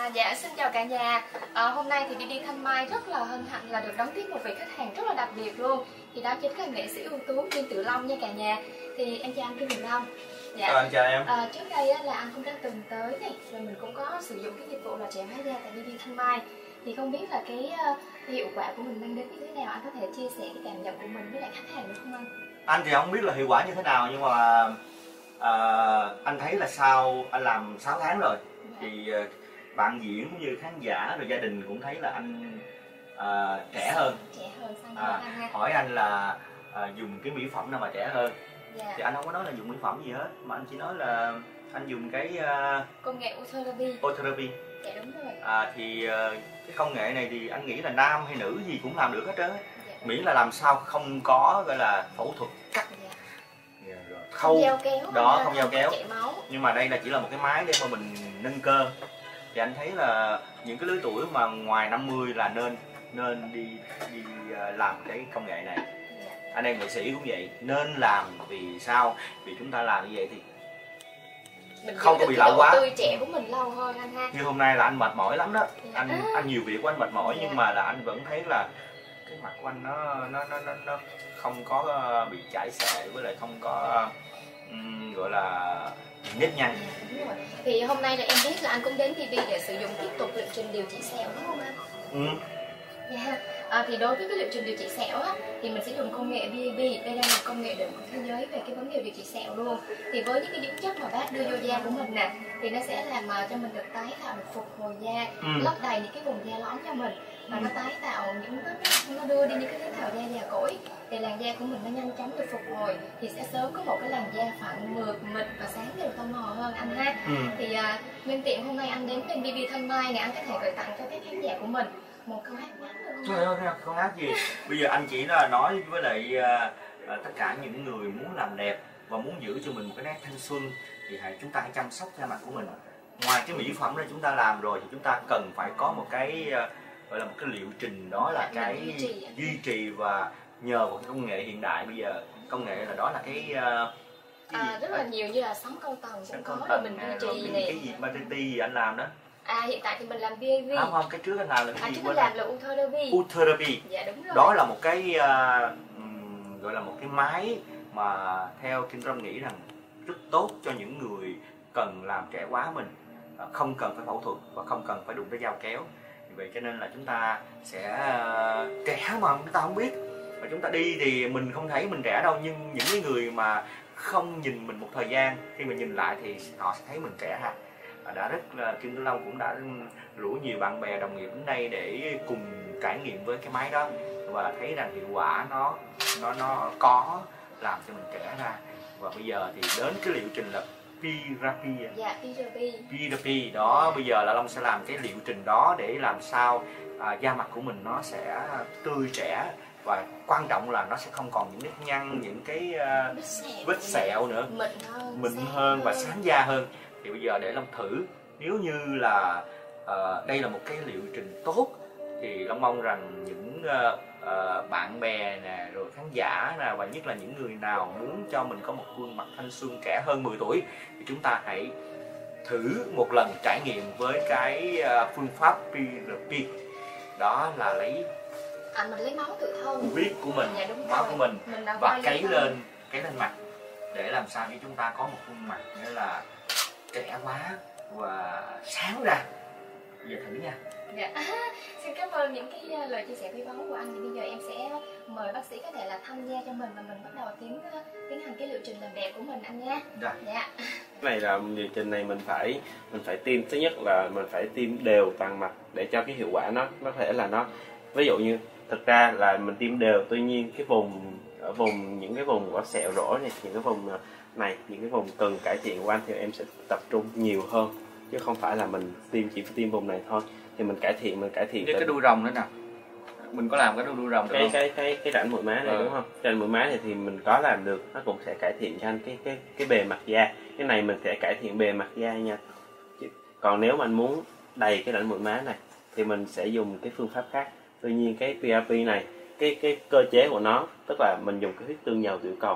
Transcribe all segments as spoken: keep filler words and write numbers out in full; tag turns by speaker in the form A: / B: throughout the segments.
A: Dạ, xin chào cả nhà. À, hôm nay thì bê bê Thanh Mai rất là hân hạnh là được đón tiếp một vị khách hàng rất là đặc biệt luôn. Thì đó chính là nghệ sĩ ưu tú Kim Tử Long nha cả nhà. Thì em chào anh Kim Tử Long.
B: Dạ. Chào anh, chào em.
A: À, trước đây á, là anh cũng đã từng tới này, rồi mình cũng có sử dụng cái dịch vụ là trẻ hóa da tại bê bê Thanh Mai. Thì không biết là cái, uh, cái hiệu quả của mình mang đến như thế nào, anh có thể chia sẻ cái cảm nhận của mình với lại khách hàng được không anh?
B: Anh thì không biết là hiệu quả như thế nào, nhưng mà uh, anh thấy là sau anh làm sáu tháng rồi, dạ. thì uh, bạn diễn cũng như khán giả rồi gia đình cũng thấy là anh uh, trẻ hơn.
A: Trẻ hơn sao
B: à,
A: anh ha?
B: Hỏi anh là uh, dùng cái mỹ phẩm nào mà trẻ hơn,
A: dạ.
B: thì anh không có nói là dùng mỹ phẩm gì hết, mà anh chỉ nói là anh dùng cái uh,
A: công nghệ Ultherapy.
B: Ultherapy.
A: Dạ đúng rồi.
B: À, thì uh, cái công nghệ này thì anh nghĩ là nam hay nữ gì cũng làm được hết trơn,
A: dạ.
B: miễn là làm sao không có gọi là phẫu thuật cắt.
A: dạ.
B: Rồi,
A: không
B: khâu
A: dao kéo
B: đó, không dao kéo,
A: chảy máu.
B: Nhưng mà đây là chỉ là một cái máy để mà mình nâng cơ. Thì anh thấy là những cái lứa tuổi mà ngoài năm mươi là nên nên đi đi làm cái công nghệ này.
A: dạ.
B: Anh em nghệ sĩ cũng vậy, nên làm. Vì sao? Vì chúng ta làm như vậy thì
A: mình
B: không có bị lão quá,
A: tươi trẻ của mình lâu hơn anh ha.
B: Như hôm nay là anh mệt mỏi lắm đó.
A: dạ.
B: Anh à. anh nhiều việc của anh mệt mỏi,
A: dạ.
B: nhưng mà là anh vẫn thấy là cái mặt của anh nó nó nó nó, nó không có bị chảy xệ, với lại không có um, gọi là nếp nhăn.
A: Đúng rồi. Thì hôm nay là em biết là anh cũng đến bê bê để sử dụng tiếp tục liệu trình điều trị sẹo đúng không anh?
B: Ừ.
A: Dạ. À, thì đối với cái liệu trình điều trị sẹo á, thì mình sẽ dùng công nghệ bê bê. Đây là một công nghệ đỉnh của thế giới về cái vấn đề điều trị sẹo luôn. Thì với những cái dưỡng chất mà bác đưa vô da của mình nè, thì nó sẽ làm cho mình được tái tạo, được phục hồi da, ừ. lấp đầy những cái vùng da lõm cho mình, và ừ. nó tái tạo những nó đưa đi những cái tế bào da già cỗi, để làn da của mình nó nhanh chóng được phục hồi, thì sẽ sớm có một cái làn da phẳng mượt mịn và sáng đều tông màu hơn anh ha. ừ. Thì à, nhân tiện hôm nay anh đến bên bê bê Thanh Mai này, anh có thể gửi tặng cho các khán giả của mình một câu hát ngắn được không?
B: Trời ơi, câu hát gì? Bây giờ anh chỉ là nói với lại uh, uh, tất cả những người muốn làm đẹp và muốn giữ cho mình một cái nét thanh xuân, thì hãy chúng ta hãy chăm sóc da mặt của mình. Ngoài cái mỹ phẩm đó chúng ta làm rồi, thì chúng ta cần phải có một cái uh, gọi là một cái liệu trình, đó là cái duy trì, duy trì và nhờ một cái công nghệ hiện đại. Bây giờ công nghệ là đó là cái, uh,
A: cái à, rất là nhiều, như là sóng câu tầng cũng có để mình duy trì này.
B: Cái gì Matiti gì anh làm đó?
A: À, hiện tại thì mình làm bê bê.
B: Không, không, cái trước anh làm là cái
A: à,
B: gì?
A: Trước anh làm là Ultherapy.
B: Ultherapy.
A: Dạ đúng rồi.
B: Đó là một cái uh, gọi là một cái máy mà theo Kim Long nghĩ rằng rất tốt cho những người cần làm trẻ hóa mình, không cần phải phẫu thuật và không cần phải đụng tới dao kéo. Vì vậy cho nên là chúng ta sẽ uh, trẻ mà chúng ta không biết, và chúng ta đi thì mình không thấy mình trẻ đâu, nhưng những cái người mà không nhìn mình một thời gian, khi mình nhìn lại thì họ sẽ thấy mình trẻ ha. Đã rất là Kim Tử Long cũng đã rủ nhiều bạn bè đồng nghiệp đến đây để cùng trải nghiệm với cái máy đó, và thấy rằng hiệu quả nó nó nó có làm cho mình trẻ ra. Và bây giờ thì đến cái liệu trình là P-Rapy.
A: Dạ, P-Rapy.
B: P-Rapy đó, bây giờ là Long sẽ làm cái liệu trình đó để làm sao à, da mặt của mình nó sẽ tươi trẻ, và quan trọng là nó sẽ không còn những nếp nhăn, những cái uh, vết sẹo nữa,
A: mịn hơn,
B: mịn hơn và sáng da hơn. Thì bây giờ để Long thử, nếu như là uh, đây là một cái liệu trình tốt, thì Long mong rằng những uh, uh, bạn bè nè, rồi khán giả nè, và nhất là những người nào muốn cho mình có một khuôn mặt thanh xuân trẻ hơn mười tuổi, thì chúng ta hãy thử một lần trải nghiệm với cái uh, phương pháp P-Rapy. Đó là lấy
A: à, mình lấy máu tự thân
B: huyết của mình,
A: dạ,
B: máu
A: rồi.
B: của mình,
A: mình
B: và cấy lên cấy lên mặt, để làm sao để chúng ta có một khuôn mặt nghĩa là trẻ quá và sáng ra. Bây giờ thử nha.
A: Dạ. Xin cảm ơn những cái lời chia sẻ quý báu của anh. Thì bây giờ em sẽ mời bác sĩ có thể là thăm da cho mình, và mình bắt đầu tiến tiến hành cái liệu trình làm đẹp của mình anh nha.
B: Dạ.
A: Dạ.
C: Cái này là liệu trình này mình phải mình phải tiêm, thứ nhất là mình phải tiêm đều toàn mặt để cho cái hiệu quả nó nó thể là nó, ví dụ như thực ra là mình tiêm đều, tuy nhiên cái vùng ở vùng những cái vùng có sẹo rỗ này, những cái vùng này, những cái vùng cần cải thiện của anh thì em sẽ tập trung nhiều hơn, chứ không phải là mình tiêm chỉ tiêm vùng này thôi. Thì mình cải thiện mình cải thiện
B: cái, cái đuôi rồng nữa nè, mình có làm cái đuôi rồng được
C: cái,
B: không?
C: cái cái cái rãnh mũi má này ừ. đúng không? Rãnh mũi má này thì mình có làm được, nó cũng sẽ cải thiện cho anh cái cái cái bề mặt da. Cái này mình sẽ cải thiện bề mặt da nha. Còn nếu mà anh muốn đầy cái rãnh mũi má này thì mình sẽ dùng cái phương pháp khác. Tuy nhiên cái P-Rapy này, cái cái cơ chế của nó tức là mình dùng cái huyết tương dầu tiểu cầu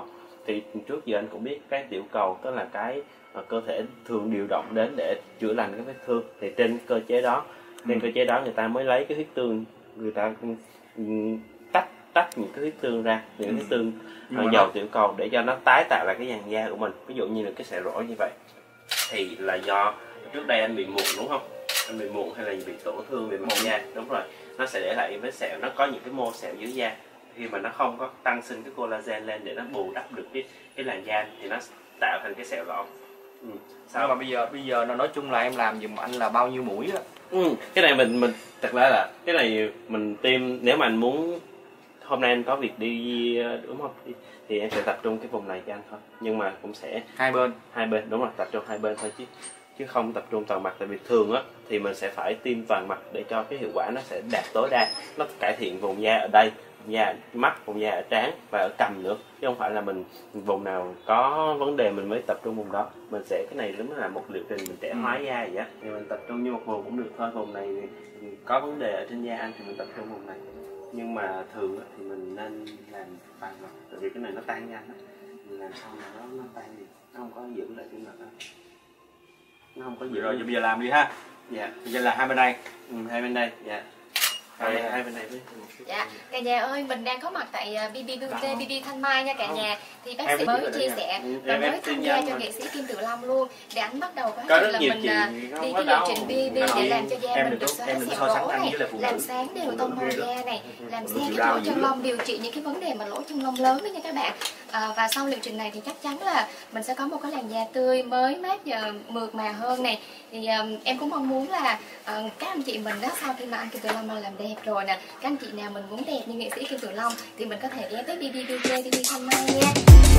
C: thì trước giờ anh cũng biết cái tiểu cầu tức là cái uh, cơ thể thường điều động đến để chữa lành cái vết thương, thì trên cơ chế đó trên cơ chế đó người ta mới lấy cái huyết tương, người ta um, tách tách những cái huyết tương ra, những cái huyết tương uh, dầu tiểu cầu để cho nó tái tạo lại cái làn da của mình. Ví dụ như là cái sẹo rỗ như vậy thì là do trước đây anh bị mụn đúng không, anh bị mụn hay là bị tổn thương về mặt da, đúng rồi, nó sẽ để lại những vết sẹo, nó có những cái mô sẹo dưới da, khi mà nó không có tăng sinh cái collagen lên để nó bù đắp được cái cái làn da thì nó tạo thành cái sẹo lõm.
B: Ừ. Sao mà bây giờ bây giờ nó nói chung là em làm giùm anh là bao nhiêu mũi á?
C: Ừ. Cái này mình mình thật ra là cái này mình tiêm, nếu mà anh muốn hôm nay anh có việc đi đúng không thì em sẽ tập trung cái vùng này cho anh thôi, nhưng mà cũng sẽ
B: hai bên
C: hai bên đúng rồi, tập trung hai bên thôi chứ chứ không tập trung toàn mặt, tại vì thường á thì mình sẽ phải tiêm toàn mặt để cho cái hiệu quả nó sẽ đạt tối đa, nó cải thiện vùng da ở đây, vùng da ở mắt, vùng da ở trán và ở cằm nữa, chứ không phải là mình vùng nào có vấn đề mình mới tập trung vùng đó. Mình sẽ cái này giống là một liệu trình mình trẻ hóa da vậy á, thì mình tập trung như một vùng cũng được thôi. Vùng này thì có vấn đề ở trên da anh thì mình tập trung vùng này, nhưng mà thường á thì mình nên làm toàn mặt, tại vì cái này nó tan nhanh á, mình làm xong là nó nó tan đi, nó không có giữ lại cái mặt đó, nó không có giữ.
B: Rồi bây giờ làm đi ha.
C: Dạ.
B: Bây giờ là hai bên đây.
C: Ừ, hai bên đây. Dạ. Hai, hai bên này với.
A: Dạ, cả nhà ơi, mình đang có mặt tại bê bê Beauty, bê bê Thanh Mai nha cả nhà. Thì bác sĩ mới chia sẻ và mới tham gia cho nghệ sĩ Kim Tử Long luôn, để anh bắt đầu quá trình là mình đi cái liệu trình bê bê để làm cho da mình được xóa sẹo rỗ này, làm sáng đều tông màu da này, làm xe cái lỗ chân lông, điều trị những cái vấn đề mà lỗ chân lông lớn đó nha các bạn. À, và sau liệu trình này thì chắc chắn là mình sẽ có một cái làn da tươi mới mát và mượt mà hơn này. Thì um, em cũng mong muốn là uh, các anh chị mình đó, sau khi mà anh Kim Tử Long mà làm đẹp rồi nè, các anh chị nào mình muốn đẹp như nghệ sĩ Kim Tử Long thì mình có thể ghé tới bê bê Beauty, bê bê Thanh Mai nha.